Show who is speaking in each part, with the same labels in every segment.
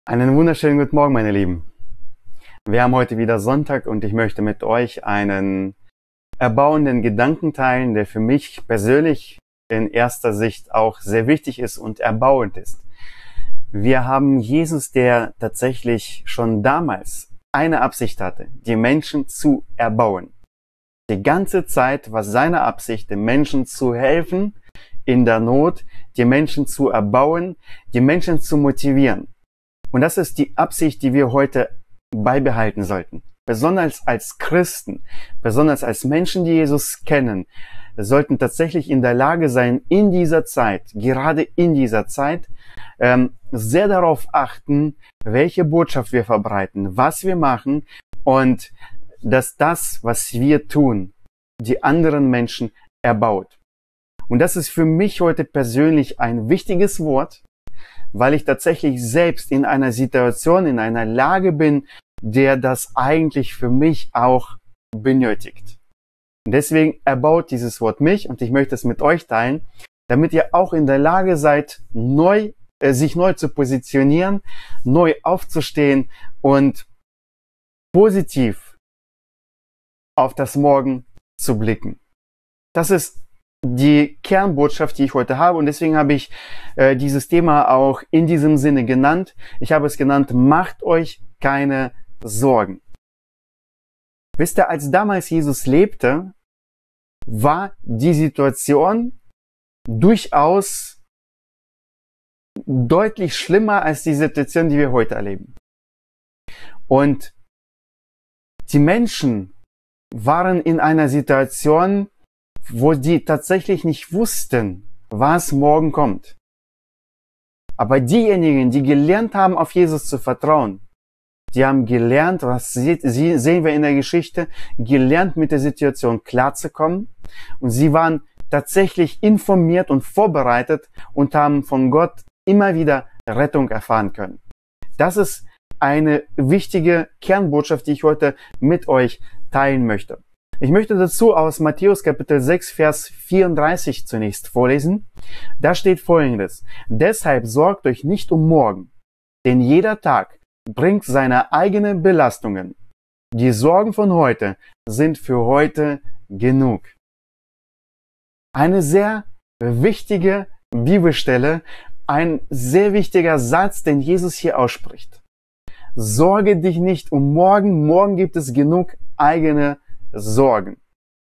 Speaker 1: Einen wunderschönen guten Morgen, meine Lieben. Wir haben heute wieder Sonntag und ich möchte mit euch einen erbauenden Gedanken teilen, der für mich persönlich in erster Sicht auch sehr wichtig ist und erbauend ist. Wir haben Jesus, der tatsächlich schon damals eine Absicht hatte, die Menschen zu erbauen. Die ganze Zeit war seine Absicht, den Menschen zu helfen in der Not, die Menschen zu erbauen, die Menschen zu motivieren. Und das ist die Absicht, die wir heute beibehalten sollten. Besonders als Christen, besonders als Menschen, die Jesus kennen, sollten tatsächlich in der Lage sein, in dieser Zeit, gerade in dieser Zeit, sehr darauf achten, welche Botschaft wir verbreiten, was wir machen und dass das, was wir tun, die anderen Menschen erbaut. Und das ist für mich heute persönlich ein wichtiges Wort, weil ich tatsächlich selbst in einer Situation, in einer Lage bin, der das eigentlich für mich auch benötigt. Und deswegen erbaut dieses Wort mich und ich möchte es mit euch teilen, damit ihr auch in der Lage seid, sich neu zu positionieren, neu aufzustehen und positiv auf das Morgen zu blicken. Das ist die Kernbotschaft, die ich heute habe, und deswegen habe ich dieses Thema auch in diesem Sinne genannt. Ich habe es genannt, macht euch keine Sorgen. Wisst ihr, als damals Jesus lebte, war die Situation durchaus deutlich schlimmer als die Situation, die wir heute erleben. Und die Menschen waren in einer Situation, wo die tatsächlich nicht wussten, was morgen kommt. Aber diejenigen, die gelernt haben, auf Jesus zu vertrauen, die haben gelernt, was sehen wir in der Geschichte, gelernt, mit der Situation klarzukommen. Und sie waren tatsächlich informiert und vorbereitet und haben von Gott immer wieder Rettung erfahren können. Das ist eine wichtige Kernbotschaft, die ich heute mit euch teilen möchte. Ich möchte dazu aus Matthäus Kapitel 6, Vers 34 zunächst vorlesen. Da steht Folgendes: Deshalb sorgt euch nicht um morgen, denn jeder Tag bringt seine eigenen Belastungen. Die Sorgen von heute sind für heute genug. Eine sehr wichtige Bibelstelle, ein sehr wichtiger Satz, den Jesus hier ausspricht. Sorge dich nicht um morgen, morgen gibt es genug eigene Sorgen.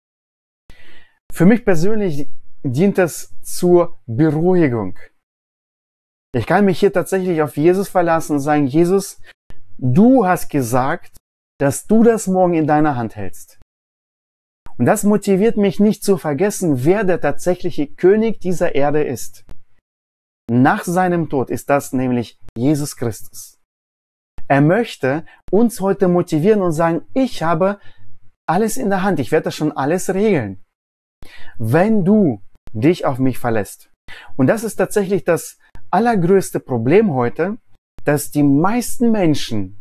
Speaker 1: Für mich persönlich dient es zur Beruhigung. Ich kann mich hier tatsächlich auf Jesus verlassen und sagen, Jesus, du hast gesagt, dass du das morgen in deiner Hand hältst. Und das motiviert mich nicht zu vergessen, wer der tatsächliche König dieser Erde ist. Nach seinem Tod ist das nämlich Jesus Christus. Er möchte uns heute motivieren und sagen, ich habe alles in der Hand, ich werde das schon alles regeln, wenn du dich auf mich verlässt. Und das ist tatsächlich das allergrößte Problem heute, dass die meisten Menschen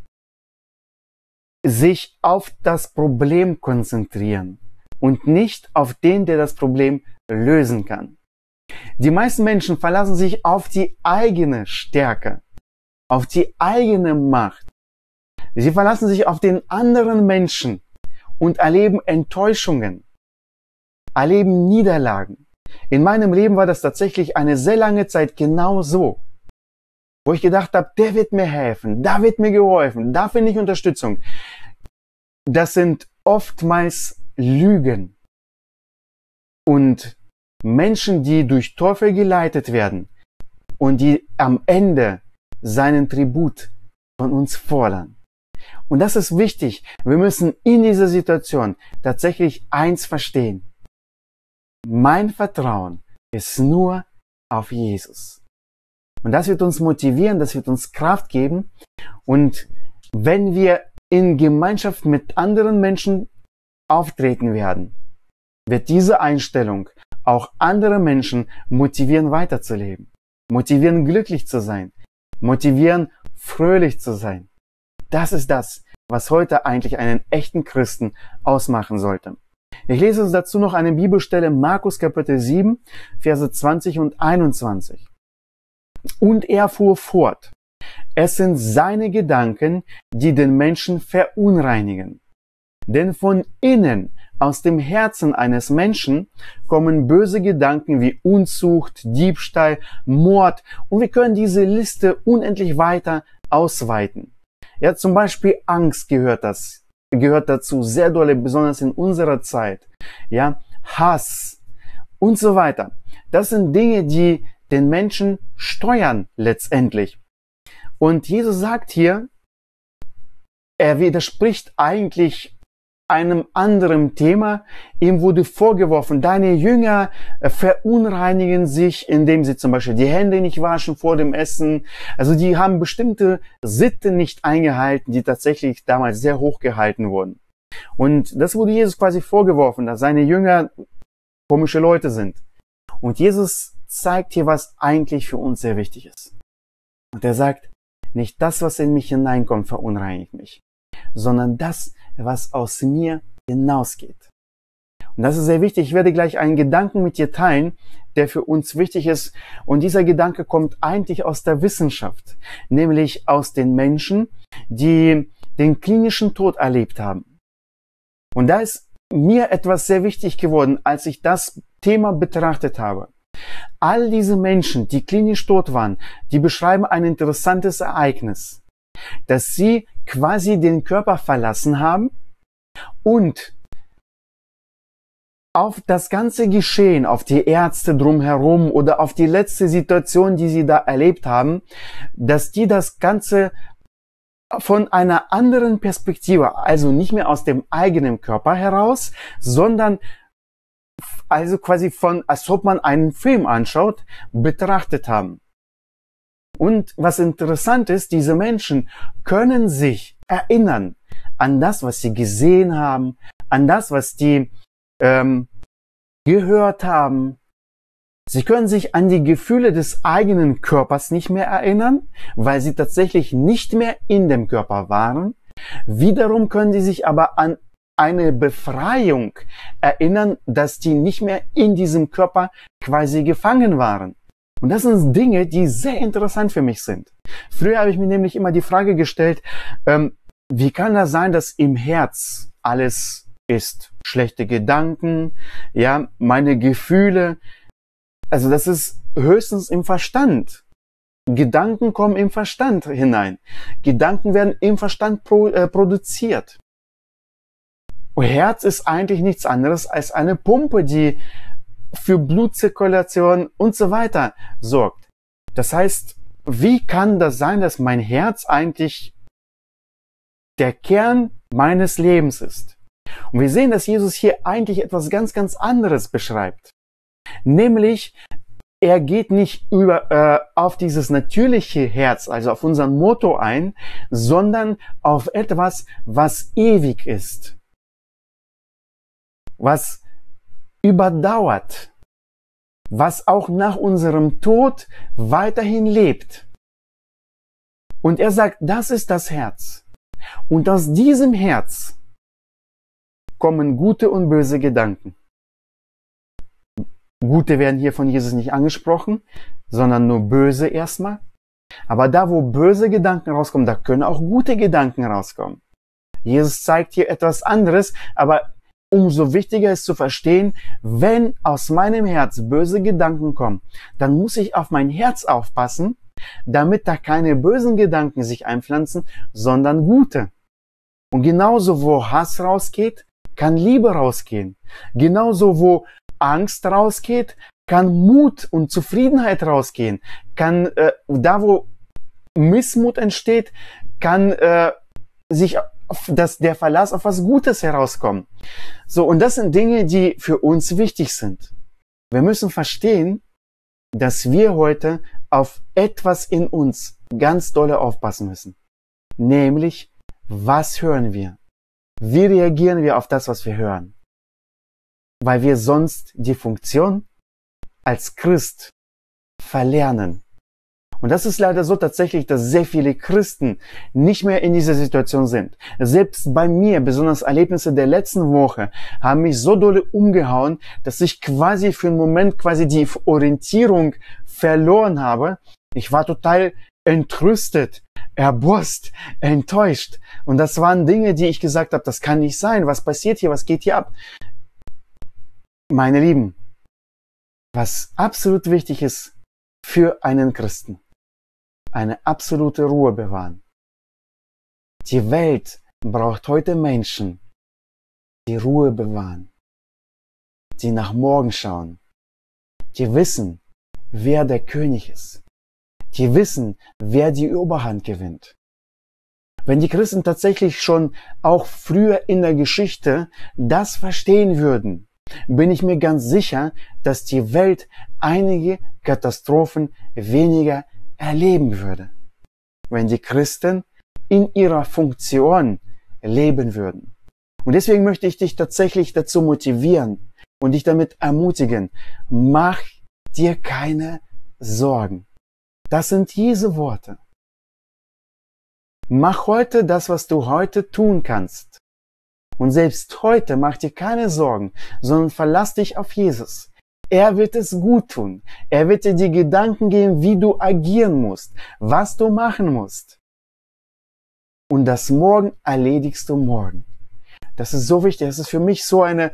Speaker 1: sich auf das Problem konzentrieren und nicht auf den, der das Problem lösen kann. Die meisten Menschen verlassen sich auf die eigene Stärke, auf die eigene Macht. Sie verlassen sich auf den anderen Menschen und erleben Enttäuschungen, erleben Niederlagen. In meinem Leben war das tatsächlich eine sehr lange Zeit genau so, wo ich gedacht habe, der wird mir helfen, da wird mir geholfen, da finde ich Unterstützung. Das sind oftmals Lügen und Menschen, die durch Teufel geleitet werden und die am Ende seinen Tribut von uns fordern. Und das ist wichtig. Wir müssen in dieser Situation tatsächlich eins verstehen. Mein Vertrauen ist nur auf Jesus. Und das wird uns motivieren, das wird uns Kraft geben. Und wenn wir in Gemeinschaft mit anderen Menschen auftreten werden, wird diese Einstellung auch andere Menschen motivieren, weiterzuleben, motivieren, glücklich zu sein, motivieren, fröhlich zu sein. Das ist das, was heute eigentlich einen echten Christen ausmachen sollte. Ich lese uns dazu noch eine Bibelstelle, Markus Kapitel 7, Verse 20 und 21. Und er fuhr fort. Es sind seine Gedanken, die den Menschen verunreinigen. Denn von innen, aus dem Herzen eines Menschen, kommen böse Gedanken wie Unzucht, Diebstahl, Mord, und wir können diese Liste unendlich weiter ausweiten. Ja, zum Beispiel Angst gehört dazu, sehr dolle, besonders in unserer Zeit. Ja, Hass und so weiter. Das sind Dinge, die den Menschen steuern letztendlich. Und Jesus sagt hier, er widerspricht eigentlich einem anderen Thema. Ihm wurde vorgeworfen, deine Jünger verunreinigen sich, indem sie zum Beispiel die Hände nicht waschen vor dem Essen. Also die haben bestimmte Sitten nicht eingehalten, die tatsächlich damals sehr hoch gehalten wurden. Und das wurde Jesus quasi vorgeworfen, dass seine Jünger komische Leute sind. Und Jesus zeigt hier, was eigentlich für uns sehr wichtig ist. Und er sagt, nicht das, was in mich hineinkommt, verunreinigt mich, sondern das, was aus mir hinausgeht. Und das ist sehr wichtig. Ich werde gleich einen Gedanken mit dir teilen, der für uns wichtig ist. Und dieser Gedanke kommt eigentlich aus der Wissenschaft, nämlich aus den Menschen, die den klinischen Tod erlebt haben. Und da ist mir etwas sehr wichtig geworden, als ich das Thema betrachtet habe. All diese Menschen, die klinisch tot waren, die beschreiben ein interessantes Ereignis, dass sie quasi den Körper verlassen haben und auf das ganze Geschehen, auf die Ärzte drumherum oder auf die letzte Situation, die sie da erlebt haben, dass die das Ganze von einer anderen Perspektive, also nicht mehr aus dem eigenen Körper heraus, sondern also quasi als ob man einen Film anschaut, betrachtet haben. Und was interessant ist, diese Menschen können sich erinnern an das, was sie gesehen haben, an das, was die gehört haben. Sie können sich an die Gefühle des eigenen Körpers nicht mehr erinnern, weil sie tatsächlich nicht mehr in dem Körper waren. Wiederum können sie sich aber an eine Befreiung erinnern, dass die nicht mehr in diesem Körper quasi gefangen waren. Und das sind Dinge, die sehr interessant für mich sind. Früher habe ich mir nämlich immer die Frage gestellt, wie kann das sein, dass im Herz alles ist? Schlechte Gedanken, ja, meine Gefühle. Also das ist höchstens im Verstand. Gedanken kommen im Verstand hinein. Gedanken werden im Verstand produziert. Und Herz ist eigentlich nichts anderes als eine Pumpe, die für Blutzirkulation und so weiter sorgt. Das heißt, wie kann das sein, dass mein Herz eigentlich der Kern meines Lebens ist? Und wir sehen, dass Jesus hier eigentlich etwas ganz, ganz anderes beschreibt. Nämlich, er geht nicht auf dieses natürliche Herz, also auf unseren Motto ein, sondern auf etwas, was ewig ist. Was überdauert, was auch nach unserem Tod weiterhin lebt. Und er sagt, das ist das Herz. Und aus diesem Herz kommen gute und böse Gedanken. Gute werden hier von Jesus nicht angesprochen, sondern nur böse erstmal. Aber da, wo böse Gedanken rauskommen, da können auch gute Gedanken rauskommen. Jesus zeigt hier etwas anderes, aber umso wichtiger ist zu verstehen, wenn aus meinem Herz böse Gedanken kommen, dann muss ich auf mein Herz aufpassen, damit da keine bösen Gedanken sich einpflanzen, sondern gute. Und genauso, wo Hass rausgeht, kann Liebe rausgehen. Genauso, wo Angst rausgeht, kann Mut und Zufriedenheit rausgehen. Kann da, wo Missmut entsteht, kann sich der Verlass auf was Gutes herauskommen. So, und das sind Dinge, die für uns wichtig sind. Wir müssen verstehen, dass wir heute auf etwas in uns ganz dolle aufpassen müssen. Nämlich, was hören wir? Wie reagieren wir auf das, was wir hören? Weil wir sonst die Funktion als Christ verlernen. Und das ist leider so tatsächlich, dass sehr viele Christen nicht mehr in dieser Situation sind. Selbst bei mir, besonders Erlebnisse der letzten Woche, haben mich so dolle umgehauen, dass ich quasi für einen Moment quasi die Orientierung verloren habe. Ich war total entrüstet. erbost, enttäuscht. Und das waren Dinge, die ich gesagt habe, das kann nicht sein. Was passiert hier? Was geht hier ab? Meine Lieben, was absolut wichtig ist für einen Christen, eine absolute Ruhe bewahren. Die Welt braucht heute Menschen, die Ruhe bewahren, die nach morgen schauen, die wissen, wer der König ist, die wissen, wer die Oberhand gewinnt. Wenn die Christen tatsächlich schon auch früher in der Geschichte das verstehen würden, bin ich mir ganz sicher, dass die Welt einige Katastrophen weniger erleben würde, wenn die Christen in ihrer Funktion leben würden. Und deswegen möchte ich dich tatsächlich dazu motivieren und dich damit ermutigen, mach dir keine Sorgen. Das sind Jesu Worte. Mach heute das, was du heute tun kannst. Und selbst heute mach dir keine Sorgen, sondern verlass dich auf Jesus. Er wird es gut tun. Er wird dir die Gedanken geben, wie du agieren musst, was du machen musst. Und das Morgen erledigst du morgen. Das ist so wichtig. Das ist für mich so eine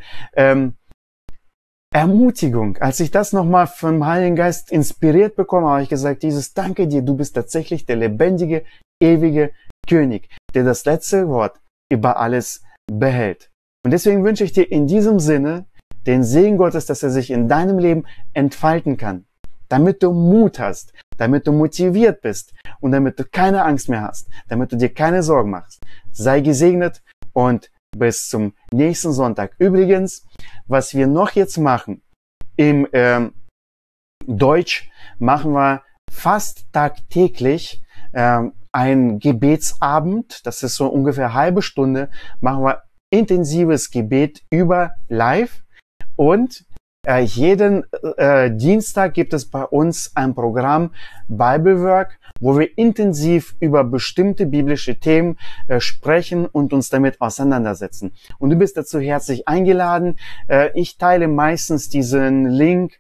Speaker 1: Ermutigung. Als ich das nochmal vom Heiligen Geist inspiriert bekomme, habe ich gesagt, Jesus, danke dir, du bist tatsächlich der lebendige, ewige König, der das letzte Wort über alles behält. Und deswegen wünsche ich dir in diesem Sinne den Segen Gottes, dass er sich in deinem Leben entfalten kann, damit du Mut hast, damit du motiviert bist und damit du keine Angst mehr hast, damit du dir keine Sorgen machst. Sei gesegnet und bis zum nächsten Sonntag. Übrigens, was wir noch jetzt machen, im Deutsch machen wir fast tagtäglich ein Gebetsabend, das ist so ungefähr eine halbe Stunde, machen wir intensives Gebet über live und jeden Dienstag gibt es bei uns ein Programm Biblework, wo wir intensiv über bestimmte biblische Themen sprechen und uns damit auseinandersetzen. Und du bist dazu herzlich eingeladen. Ich teile meistens diesen Link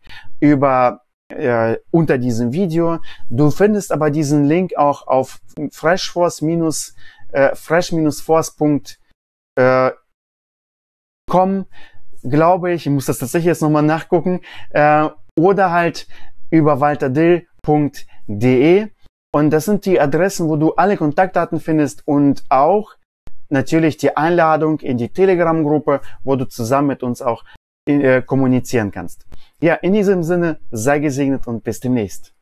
Speaker 1: unter diesem Video. Du findest aber diesen Link auch auf fresh-force.com, glaube ich. Ich muss das tatsächlich jetzt nochmal nachgucken. Oder halt über walterdill.de. Und das sind die Adressen, wo du alle Kontaktdaten findest und auch natürlich die Einladung in die Telegram-Gruppe, wo du zusammen mit uns auch kommunizieren kannst. Ja, in diesem Sinne, sei gesegnet und bis demnächst.